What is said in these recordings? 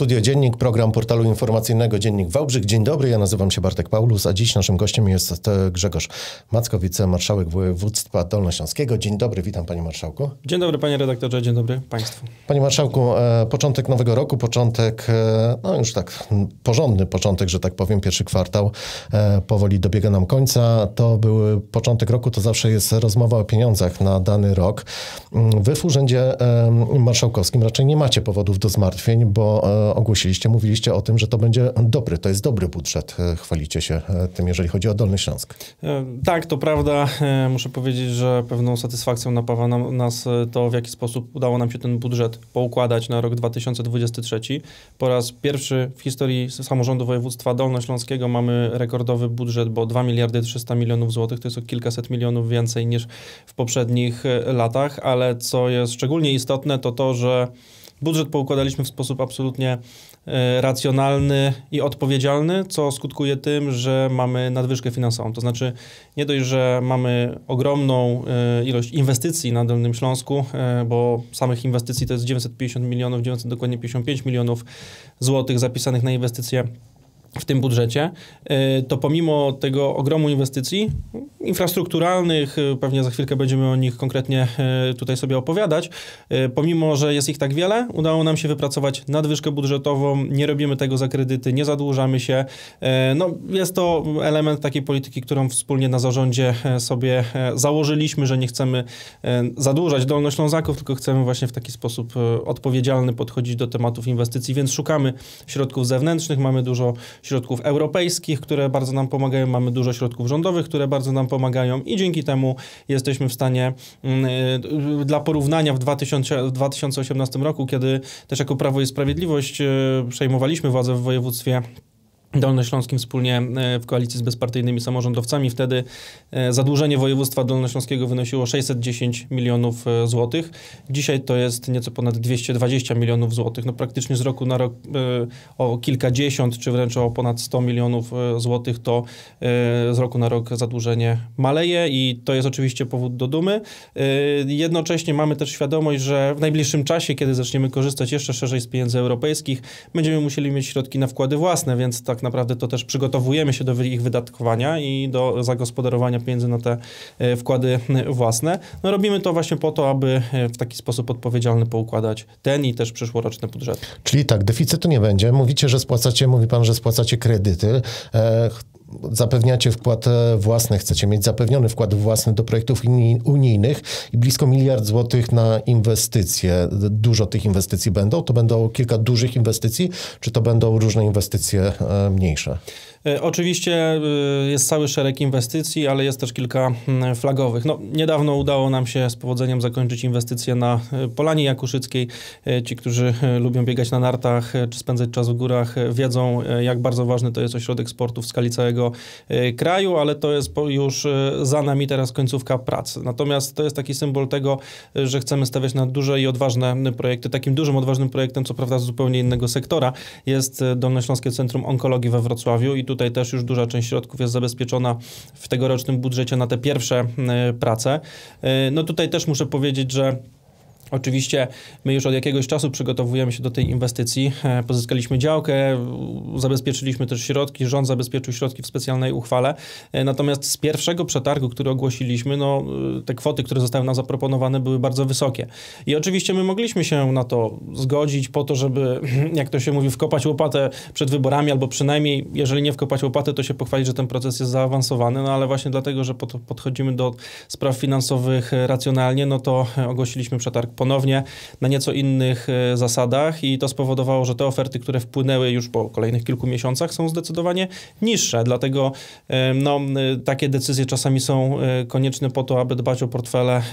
Studio Dziennik, program portalu informacyjnego Dziennik Wałbrzych. Dzień dobry, ja nazywam się Bartek Paulus, a dziś naszym gościem jest Grzegorz Macko, wicemarszałek województwa dolnośląskiego. Dzień dobry, witam panie marszałku. Dzień dobry panie redaktorze, dzień dobry państwu. Panie marszałku, początek nowego roku, początek, no już tak porządny początek, że tak powiem, pierwszy kwartał powoli dobiega nam końca. To był początek roku, to zawsze jest rozmowa o pieniądzach na dany rok. Wy w Urzędzie Marszałkowskim raczej nie macie powodów do zmartwień, bo mówiliście o tym, że to będzie to jest dobry budżet. Chwalicie się tym, jeżeli chodzi o Dolny Śląsk. Tak, to prawda. Muszę powiedzieć, że pewną satysfakcją napawa nas to, w jaki sposób udało nam się ten budżet poukładać na rok 2023. Po raz pierwszy w historii samorządu województwa dolnośląskiego mamy rekordowy budżet, bo 2 miliardy 300 milionów złotych, to jest o kilkaset milionów więcej niż w poprzednich latach, ale co jest szczególnie istotne, to to, że budżet poukładaliśmy w sposób absolutnie racjonalny i odpowiedzialny, co skutkuje tym, że mamy nadwyżkę finansową. To znaczy nie dość, że mamy ogromną ilość inwestycji na Dolnym Śląsku, bo samych inwestycji to jest 950 milionów, 955 milionów złotych zapisanych na inwestycje w tym budżecie, to pomimo tego ogromu inwestycji infrastrukturalnych, pewnie za chwilkę będziemy o nich konkretnie tutaj sobie opowiadać, pomimo, że jest ich tak wiele, udało nam się wypracować nadwyżkę budżetową, nie robimy tego za kredyty, nie zadłużamy się. No, jest to element takiej polityki, którą wspólnie na zarządzie sobie założyliśmy, że nie chcemy zadłużać Dolnoślązaków, tylko chcemy właśnie w taki sposób odpowiedzialny podchodzić do tematów inwestycji, więc szukamy środków zewnętrznych, mamy dużo środków europejskich, które bardzo nam pomagają, mamy dużo środków rządowych, które bardzo nam pomagają i dzięki temu jesteśmy w stanie, dla porównania w 2018 roku, kiedy też jako Prawo i Sprawiedliwość przejmowaliśmy władzę w województwie dolnośląskim wspólnie w koalicji z bezpartyjnymi samorządowcami. Wtedy zadłużenie województwa dolnośląskiego wynosiło 610 milionów złotych. Dzisiaj to jest nieco ponad 220 milionów złotych. No praktycznie z roku na rok o kilkadziesiąt, czy wręcz o ponad 100 milionów złotych to z roku na rok zadłużenie maleje i to jest oczywiście powód do dumy. Jednocześnie mamy też świadomość, że w najbliższym czasie, kiedy zaczniemy korzystać jeszcze szerzej z pieniędzy europejskich, będziemy musieli mieć środki na wkłady własne, więc tak naprawdę to też przygotowujemy się do ich wydatkowania i do zagospodarowania pieniędzy na te wkłady własne. No robimy to właśnie po to, aby w taki sposób odpowiedzialny poukładać ten i też przyszłoroczne budżety. Czyli tak, deficytu nie będzie. Mówi pan, że spłacacie kredyty. Zapewniacie wkład własny, chcecie mieć zapewniony wkład własny do projektów unijnych i blisko 1 miliard złotych na inwestycje. Dużo tych inwestycji będą? To będą kilka dużych inwestycji, czy to będą różne inwestycje mniejsze? Oczywiście jest cały szereg inwestycji, ale jest też kilka flagowych. No, niedawno udało nam się z powodzeniem zakończyć inwestycje na Polanie Jakuszyckiej. Ci, którzy lubią biegać na nartach czy spędzać czas w górach, wiedzą, jak bardzo ważny to jest ośrodek sportu w skali całego kraju, ale to jest już za nami teraz końcówka prac. Natomiast to jest taki symbol tego, że chcemy stawiać na duże i odważne projekty. Takim dużym, odważnym projektem, co prawda z zupełnie innego sektora, jest Dolnośląskie Centrum Onkologii we Wrocławiu i tutaj też już duża część środków jest zabezpieczona w tegorocznym budżecie na te pierwsze prace. No tutaj też muszę powiedzieć, że oczywiście my już od jakiegoś czasu przygotowujemy się do tej inwestycji. Pozyskaliśmy działkę, zabezpieczyliśmy też środki, rząd zabezpieczył środki w specjalnej uchwale. Natomiast z pierwszego przetargu, który ogłosiliśmy, no, te kwoty, które zostały nam zaproponowane, były bardzo wysokie. I oczywiście my mogliśmy się na to zgodzić po to, żeby, jak to się mówi, wkopać łopatę przed wyborami, albo przynajmniej, jeżeli nie wkopać łopatę, to się pochwalić, że ten proces jest zaawansowany. No ale właśnie dlatego, że podchodzimy do spraw finansowych racjonalnie, no to ogłosiliśmy przetarg ponownie na nieco innych zasadach i to spowodowało, że te oferty, które wpłynęły już po kolejnych kilku miesiącach, są zdecydowanie niższe. Dlatego no, takie decyzje czasami są konieczne po to, aby dbać o portfele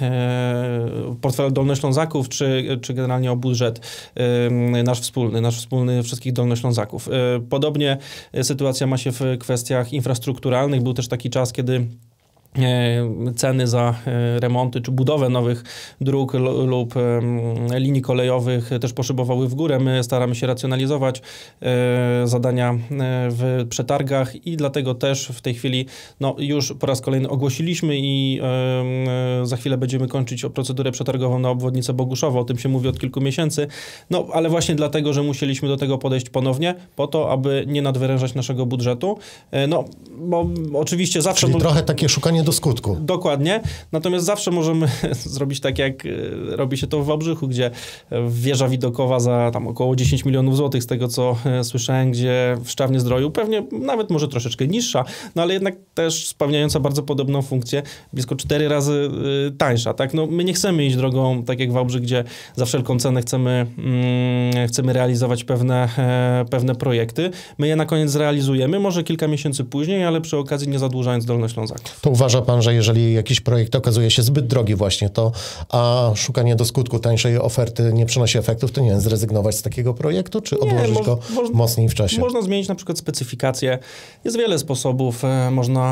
Dolnoślązaków, czy generalnie o budżet nasz wspólny wszystkich Dolnoślązaków. Podobnie sytuacja ma się w kwestiach infrastrukturalnych. Był też taki czas, kiedy ceny za remonty czy budowę nowych dróg lub linii kolejowych też poszybowały w górę. My staramy się racjonalizować zadania w przetargach i dlatego też w tej chwili już po raz kolejny ogłosiliśmy i za chwilę będziemy kończyć procedurę przetargową na obwodnicę Boguszowa. O tym się mówi od kilku miesięcy. Ale właśnie dlatego, że musieliśmy do tego podejść ponownie po to, aby nie nadwyrężać naszego budżetu. Bo oczywiście zawsze... Czyli trochę takie szukanie do skutku. Dokładnie. Natomiast zawsze możemy zrobić tak, jak robi się to w Wałbrzychu, gdzie wieża widokowa za tam około 10 milionów złotych, z tego co słyszałem, gdzie w Szczawnie-Zdroju, pewnie nawet może troszeczkę niższa, ale jednak też spełniająca bardzo podobną funkcję, blisko 4 razy tańsza. Tak? My nie chcemy iść drogą, tak jak Wałbrzych, gdzie za wszelką cenę chcemy realizować pewne projekty. My je na koniec zrealizujemy, może kilka miesięcy później, ale przy okazji nie zadłużając Dolnoślązaków. To uważa pan, że jeżeli jakiś projekt okazuje się zbyt drogi właśnie, a szukanie do skutku tańszej oferty nie przynosi efektów, to nie wiem, zrezygnować z takiego projektu, czy odłożyć go mocniej w czasie? Można zmienić na przykład specyfikację. Jest wiele sposobów. Można,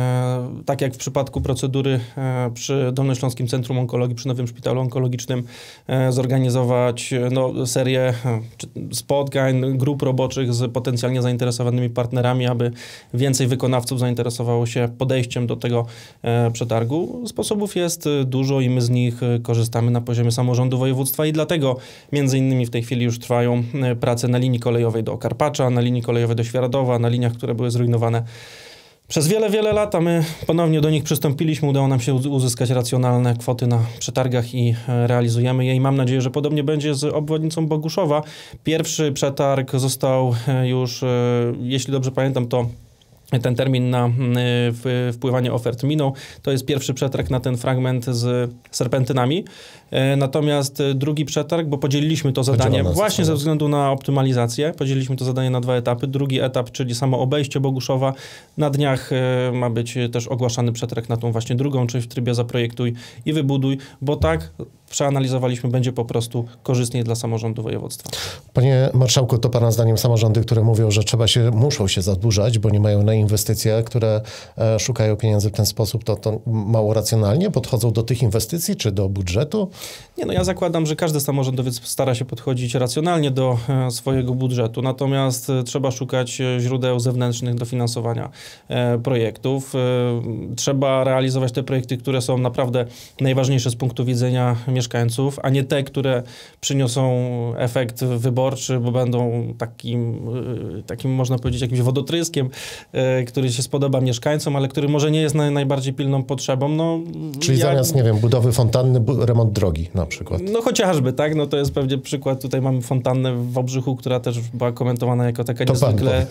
tak jak w przypadku procedury przy Dolnośląskim Centrum Onkologii, przy nowym szpitalu onkologicznym, zorganizować serię spotkań, grup roboczych z potencjalnie zainteresowanymi partnerami, aby więcej wykonawców zainteresowało się podejściem do tego przetargu. Sposobów jest dużo i my z nich korzystamy na poziomie samorządu województwa i dlatego między innymi w tej chwili już trwają prace na linii kolejowej do Karpacza, na linii kolejowej do Świeradowa, na liniach, które były zrujnowane przez wiele, wiele lat, a my ponownie do nich przystąpiliśmy. Udało nam się uzyskać racjonalne kwoty na przetargach i realizujemy je i mam nadzieję, że podobnie będzie z obwodnicą Boguszowa. Pierwszy przetarg został już, jeśli dobrze pamiętam, to ten termin na wpływanie ofert minął. To jest pierwszy przetarg na ten fragment z serpentynami. Natomiast drugi przetarg, bo podzieliliśmy to zadanie właśnie ze względu na optymalizację, podzieliliśmy to zadanie na 2 etapy. Drugi etap, czyli samo obejście Boguszowa. Na dniach ma być też ogłaszany przetarg na tą właśnie drugą, czyli w trybie zaprojektuj i wybuduj, bo tak przeanalizowaliśmy, będzie po prostu korzystniej dla samorządu województwa. Panie marszałku, to pana zdaniem samorządy, które mówią, że muszą się zadłużać, bo nie mają na inwestycje, które szukają pieniędzy w ten sposób, to mało racjonalnie podchodzą do tych inwestycji, czy do budżetu? Nie, ja zakładam, że każdy samorządowiec stara się podchodzić racjonalnie do swojego budżetu, natomiast trzeba szukać źródeł zewnętrznych dofinansowania projektów. Trzeba realizować te projekty, które są naprawdę najważniejsze z punktu widzenia mieszkańców, a nie te, które przyniosą efekt wyborczy, bo będą takim można powiedzieć, jakimś wodotryskiem, który się spodoba mieszkańcom, ale który może nie jest najbardziej pilną potrzebą. Czyli zamiast, nie wiem, budowy fontanny, remont drogi na przykład. Chociażby, tak? To jest pewnie przykład. Tutaj mamy fontannę w Wałbrzychu, która też była komentowana jako taka niezwykle,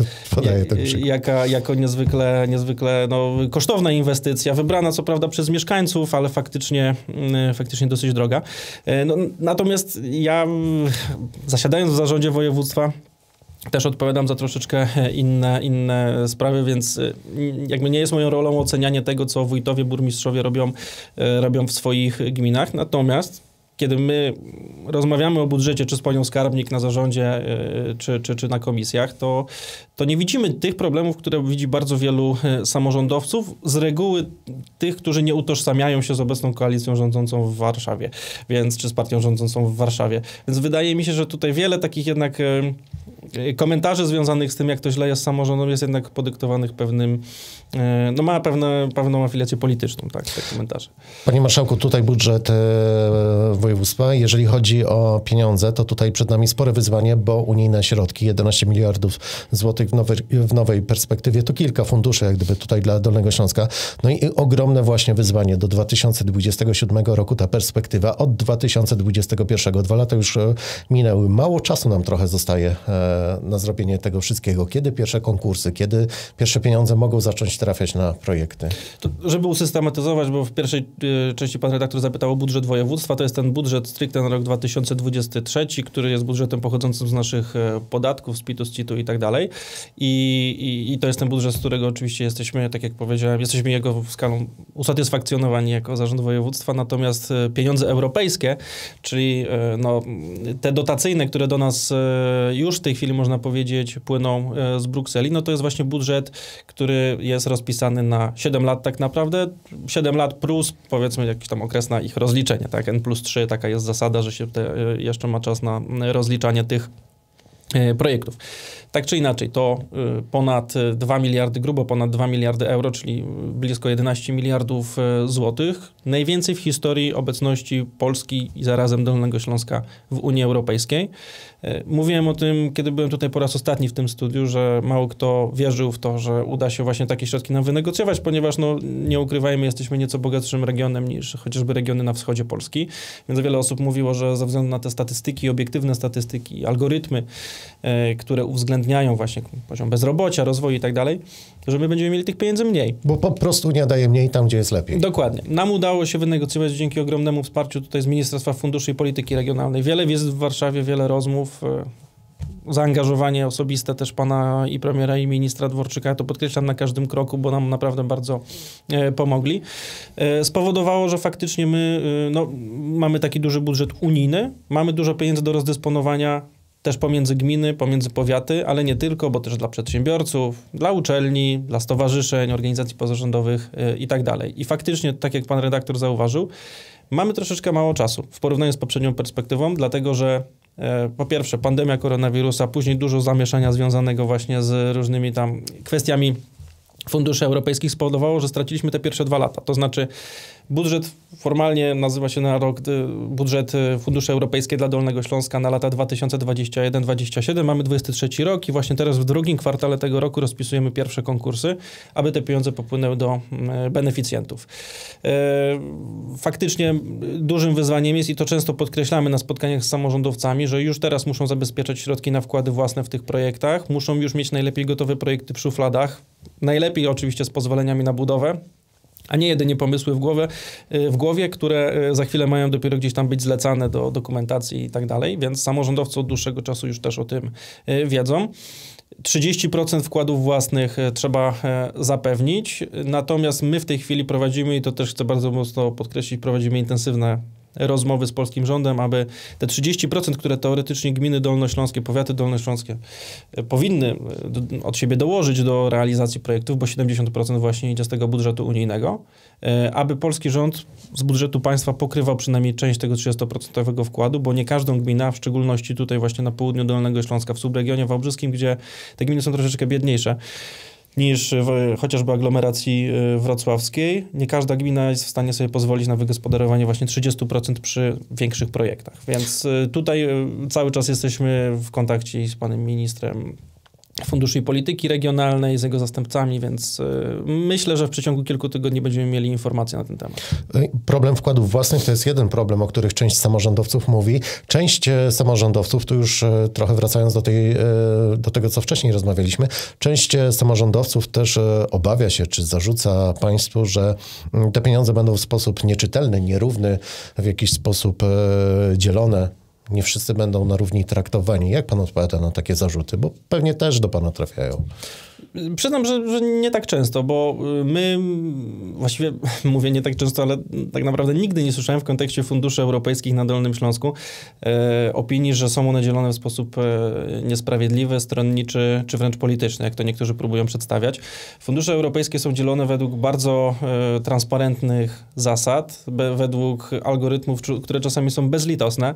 jako niezwykle kosztowna inwestycja, wybrana co prawda przez mieszkańców, ale faktycznie dosyć droga. Natomiast ja, zasiadając w zarządzie województwa, też odpowiadam za troszeczkę inne sprawy, więc jakby nie jest moją rolą ocenianie tego, co wójtowie, burmistrzowie robią w swoich gminach. Natomiast kiedy my rozmawiamy o budżecie, czy z panią skarbnik na zarządzie, czy na komisjach, to nie widzimy tych problemów, które widzi bardzo wielu samorządowców, z reguły tych, którzy nie utożsamiają się z obecną koalicją rządzącą w Warszawie, czy z partią rządzącą w Warszawie. Więc wydaje mi się, że tutaj wiele takich jednak komentarzy związanych z tym, jak to źle jest samorządom, jest jednak podyktowanych pewnym, ma pewną afiliację polityczną, tak, te komentarze. Panie marszałku, tutaj budżet województwa. Jeżeli chodzi o pieniądze, to tutaj przed nami spore wyzwanie, bo unijne środki, 11 miliardów złotych w nowej perspektywie, to kilka funduszy, jak gdyby tutaj dla Dolnego Śląska. I ogromne właśnie wyzwanie do 2027 roku, ta perspektywa od 2021. 2 lata już minęły. Mało czasu nam trochę zostaje na zrobienie tego wszystkiego. Kiedy pierwsze konkursy, kiedy pierwsze pieniądze mogą zacząć trafiać na projekty? To, żeby usystematyzować, bo w pierwszej części pan redaktor zapytał o budżet województwa, to jest ten budżet stricte na rok 2023, który jest budżetem pochodzącym z naszych podatków, z PIT-u, z CIT-u i tak dalej. I to jest ten budżet, z którego oczywiście jesteśmy, tak jak powiedziałem, jesteśmy jego skalą usatysfakcjonowani jako zarząd województwa, natomiast pieniądze europejskie, czyli te dotacyjne, które do nas już w tej chwili chwili, można powiedzieć, płyną z Brukseli, no to jest właśnie budżet, który jest rozpisany na 7 lat tak naprawdę. 7 lat plus, powiedzmy, jakiś tam okres na ich rozliczenie, tak? N+3, taka jest zasada, że się jeszcze ma czas na rozliczanie tych projektów. Tak czy inaczej, to ponad 2 miliardy, grubo ponad 2 miliardy euro, czyli blisko 11 miliardów złotych. Najwięcej w historii obecności Polski i zarazem Dolnego Śląska w Unii Europejskiej. Mówiłem o tym, kiedy byłem tutaj po raz ostatni w tym studiu, że mało kto wierzył w to, że uda się właśnie takie środki nam wynegocjować, ponieważ, no, nie ukrywajmy, jesteśmy nieco bogatszym regionem niż chociażby regiony na wschodzie Polski. Więc wiele osób mówiło, że ze względu na te statystyki, obiektywne statystyki, algorytmy, które uwzględniają właśnie poziom bezrobocia, rozwoju i tak dalej, że my będziemy mieli tych pieniędzy mniej. Bo po prostu Unia daje mniej tam, gdzie jest lepiej. Dokładnie. Nam udało się wynegocjować dzięki ogromnemu wsparciu tutaj z Ministerstwa Funduszy i Polityki Regionalnej. Wiele wizyt w Warszawie, wiele rozmów, zaangażowanie osobiste też pana i premiera i ministra Dworczyka, to podkreślam na każdym kroku, bo nam naprawdę bardzo pomogli. Spowodowało, że faktycznie my mamy taki duży budżet unijny, mamy dużo pieniędzy do rozdysponowania też pomiędzy gminy, pomiędzy powiaty, ale nie tylko, bo też dla przedsiębiorców, dla uczelni, dla stowarzyszeń, organizacji pozarządowych i tak dalej. I faktycznie, tak jak pan redaktor zauważył, mamy troszeczkę mało czasu w porównaniu z poprzednią perspektywą, dlatego że po pierwsze pandemia koronawirusa, później dużo zamieszania związanego właśnie z różnymi tam kwestiami funduszy europejskich spowodowało, że straciliśmy te pierwsze 2 lata. To znaczy budżet formalnie nazywa się na rok budżet Funduszy Europejskie dla Dolnego Śląska na lata 2021-2027. Mamy 23 rok i właśnie teraz w drugim kwartale tego roku rozpisujemy pierwsze konkursy, aby te pieniądze popłynęły do beneficjentów. Faktycznie dużym wyzwaniem jest, i to często podkreślamy na spotkaniach z samorządowcami, że już teraz muszą zabezpieczać środki na wkłady własne w tych projektach, muszą już mieć najlepiej gotowe projekty w szufladach, najlepiej oczywiście z pozwoleniami na budowę, a nie jedynie pomysły w głowie, które za chwilę mają dopiero gdzieś tam być zlecane do dokumentacji i tak dalej, więc samorządowcy od dłuższego czasu już też o tym wiedzą. 30% wkładów własnych trzeba zapewnić, natomiast my w tej chwili prowadzimy, i to też chcę bardzo mocno podkreślić, prowadzimy intensywne rozmowy z polskim rządem, aby te 30%, które teoretycznie gminy dolnośląskie, powiaty dolnośląskie powinny od siebie dołożyć do realizacji projektów, bo 70% właśnie idzie z tego budżetu unijnego, aby polski rząd z budżetu państwa pokrywał przynajmniej część tego 30% wkładu, bo nie każdą gminę, w szczególności tutaj właśnie na południu Dolnego Śląska, w subregionie wałbrzyskim, gdzie te gminy są troszeczkę biedniejsze niż chociażby aglomeracji wrocławskiej. Nie każda gmina jest w stanie sobie pozwolić na wygospodarowanie właśnie 30% przy większych projektach. Więc tutaj cały czas jesteśmy w kontakcie z panem ministrem Funduszy i Polityki Regionalnej, z jego zastępcami, więc myślę, że w przeciągu kilku tygodni będziemy mieli informacje na ten temat. Problem wkładów własnych to jest jeden problem, o których część samorządowców mówi. Część samorządowców, tu już trochę wracając do tego, co wcześniej rozmawialiśmy, część samorządowców też obawia się, czy zarzuca państwu, że te pieniądze będą w sposób nieczytelny, nierówny, w jakiś sposób dzielone. Nie wszyscy będą na równi traktowani. Jak pan odpowiada na takie zarzuty? Bo pewnie też do pana trafiają. Przyznam, że nie tak często, bo my, właściwie mówię nie tak często, ale tak naprawdę nigdy nie słyszałem w kontekście funduszy europejskich na Dolnym Śląsku opinii, że są one dzielone w sposób niesprawiedliwy, stronniczy, czy wręcz polityczny, jak to niektórzy próbują przedstawiać. Fundusze europejskie są dzielone według bardzo transparentnych zasad, według algorytmów, które czasami są bezlitosne.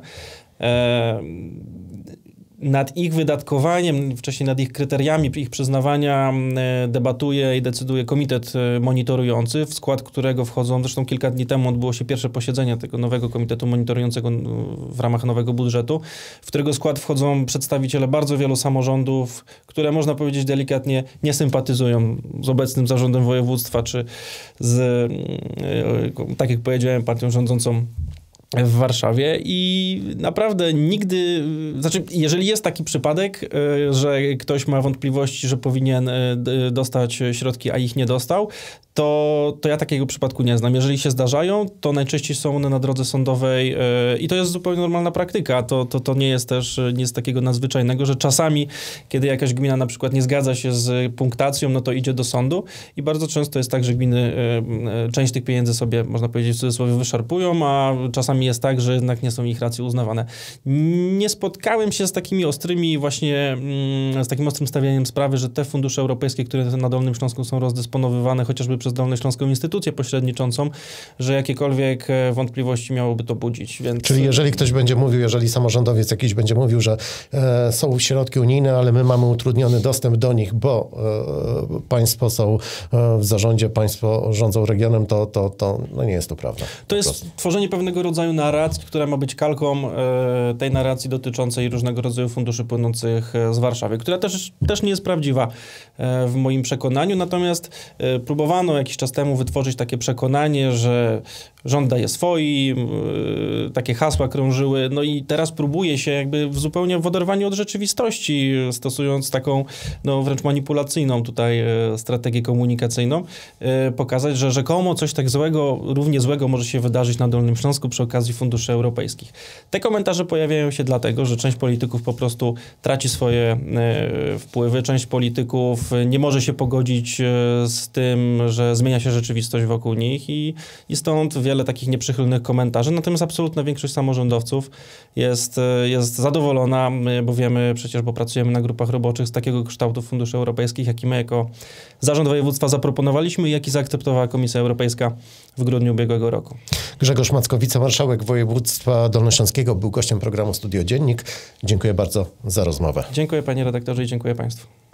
Nad ich wydatkowaniem, wcześniej nad ich kryteriami, ich przyznawania debatuje i decyduje komitet monitorujący, w skład którego wchodzą, zresztą kilka dni temu odbyło się pierwsze posiedzenie tego nowego komitetu monitorującego w ramach nowego budżetu, w którego skład wchodzą przedstawiciele bardzo wielu samorządów, które można powiedzieć delikatnie nie sympatyzują z obecnym zarządem województwa, czy z, tak jak powiedziałem, partią rządzącą w Warszawie i naprawdę nigdy, znaczy jeżeli jest taki przypadek, że ktoś ma wątpliwości, że powinien dostać środki, a ich nie dostał, to ja takiego przypadku nie znam. Jeżeli się zdarzają, to najczęściej są one na drodze sądowej i to jest zupełnie normalna praktyka. To nie jest też nic takiego nadzwyczajnego, że czasami, kiedy jakaś gmina na przykład nie zgadza się z punktacją, no to idzie do sądu i bardzo często jest tak, że gminy część tych pieniędzy sobie, można powiedzieć w cudzysłowie, wyszarpują, a czasami czasami jest tak, że jednak nie są ich racje uznawane. Nie spotkałem się z takimi ostrymi właśnie, z takim ostrym stawianiem sprawy, że te fundusze europejskie, które na Dolnym Śląsku są rozdysponowywane chociażby przez Dolnośląską Instytucję Pośredniczącą, że jakiekolwiek wątpliwości miałoby to budzić. Więc... Czyli jeżeli ktoś będzie mówił, jeżeli samorządowiec jakiś będzie mówił, że są środki unijne, ale my mamy utrudniony dostęp do nich, bo państwo są w zarządzie, państwo rządzą regionem, to no nie jest to prawda. To jest tworzenie pewnego rodzaju narracji, która ma być kalką tej narracji dotyczącej różnego rodzaju funduszy płynących z Warszawy, która też nie jest prawdziwa w moim przekonaniu, natomiast próbowano jakiś czas temu wytworzyć takie przekonanie, że rząd daje swoim, takie hasła krążyły, no i teraz próbuje się jakby zupełnie w oderwaniu od rzeczywistości, stosując taką no wręcz manipulacyjną tutaj strategię komunikacyjną, pokazać, że rzekomo coś tak złego, równie złego może się wydarzyć na Dolnym Śląsku przy okazji funduszy europejskich. Te komentarze pojawiają się dlatego, że część polityków po prostu traci swoje wpływy, część polityków nie może się pogodzić z tym, że zmienia się rzeczywistość wokół nich i stąd wiele takich nieprzychylnych komentarzy, natomiast absolutna większość samorządowców jest zadowolona, bo wiemy przecież, bo pracujemy na grupach roboczych z takiego kształtu funduszy europejskich, jaki my jako Zarząd Województwa zaproponowaliśmy i jaki zaakceptowała Komisja Europejska w grudniu ubiegłego roku. Grzegorz Macko, marszałek województwa dolnośląskiego, był gościem programu Studio Dziennik. Dziękuję bardzo za rozmowę. Dziękuję panie redaktorze i dziękuję państwu.